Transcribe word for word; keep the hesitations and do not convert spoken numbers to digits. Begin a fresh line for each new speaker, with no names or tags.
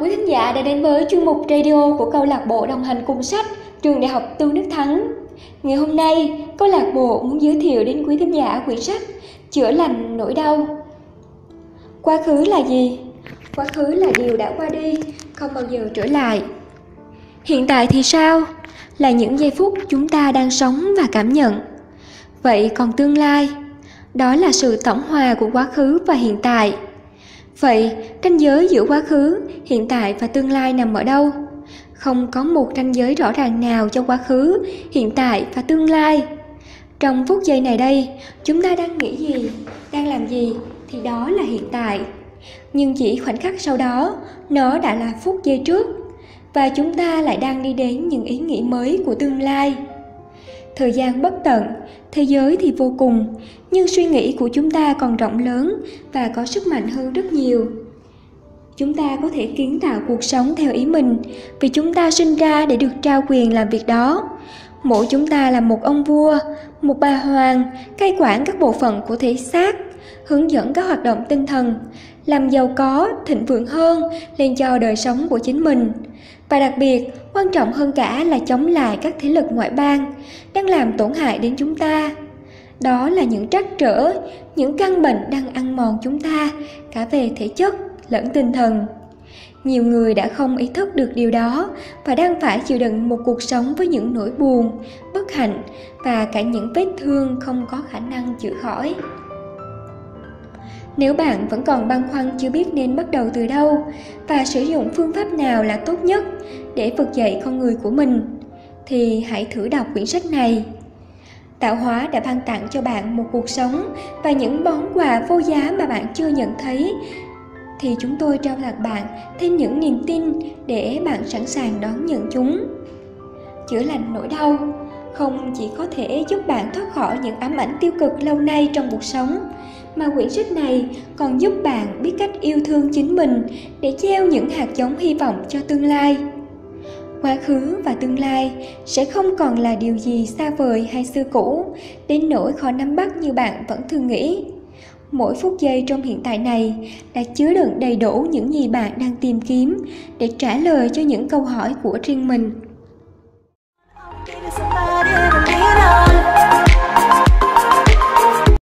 quý thính giả đã đến với chuyên mục radio của câu lạc bộ đồng hành cùng sách Trường Đại học Tôn Đức Thắng. Ngày hôm nay, câu lạc bộ muốn giới thiệu đến quý thính giả quyển sách Chữa lành nỗi đau. Quá khứ là gì? Quá khứ là điều đã qua đi, không bao giờ trở lại. Hiện tại thì sao? Là những giây phút chúng ta đang sống và cảm nhận. Vậy còn tương lai? Đó là sự tổng hòa của quá khứ và hiện tại. Vậy, ranh giới giữa quá khứ, hiện tại và tương lai nằm ở đâu? Không có một ranh giới rõ ràng nào cho quá khứ, hiện tại và tương lai. Trong phút giây này đây, chúng ta đang nghĩ gì, đang làm gì thì đó là hiện tại. Nhưng chỉ khoảnh khắc sau đó, nó đã là phút giây trước, và chúng ta lại đang đi đến những ý nghĩ mới của tương lai. Thời gian bất tận, thế giới thì vô cùng, nhưng suy nghĩ của chúng ta còn rộng lớn và có sức mạnh hơn rất nhiều. Chúng ta có thể kiến tạo cuộc sống theo ý mình, vì chúng ta sinh ra để được trao quyền làm việc đó. Mỗi chúng ta là một ông vua, một bà hoàng, cai quản các bộ phận của thể xác, hướng dẫn các hoạt động tinh thần, làm giàu có, thịnh vượng hơn lên cho đời sống của chính mình. Và đặc biệt, quan trọng hơn cả là chống lại các thế lực ngoại bang đang làm tổn hại đến chúng ta. Đó là những trắc trở, những căn bệnh đang ăn mòn chúng ta, cả về thể chất lẫn tinh thần. Nhiều người đã không ý thức được điều đó và đang phải chịu đựng một cuộc sống với những nỗi buồn, bất hạnh và cả những vết thương không có khả năng chữa khỏi. Nếu bạn vẫn còn băn khoăn chưa biết nên bắt đầu từ đâu và sử dụng phương pháp nào là tốt nhất để vực dậy con người của mình, thì hãy thử đọc quyển sách này. Tạo hóa đã ban tặng cho bạn một cuộc sống và những món quà vô giá mà bạn chưa nhận thấy, thì chúng tôi trao tặng bạn thêm những niềm tin để bạn sẵn sàng đón nhận chúng. Chữa lành nỗi đau không chỉ có thể giúp bạn thoát khỏi những ám ảnh tiêu cực lâu nay trong cuộc sống, mà quyển sách này còn giúp bạn biết cách yêu thương chính mình để gieo những hạt giống hy vọng cho tương lai. Quá khứ và tương lai sẽ không còn là điều gì xa vời hay xưa cũ, đến nỗi khó nắm bắt như bạn vẫn thường nghĩ. Mỗi phút giây trong hiện tại này đã chứa đựng đầy đủ những gì bạn đang tìm kiếm để trả lời cho những câu hỏi của riêng mình.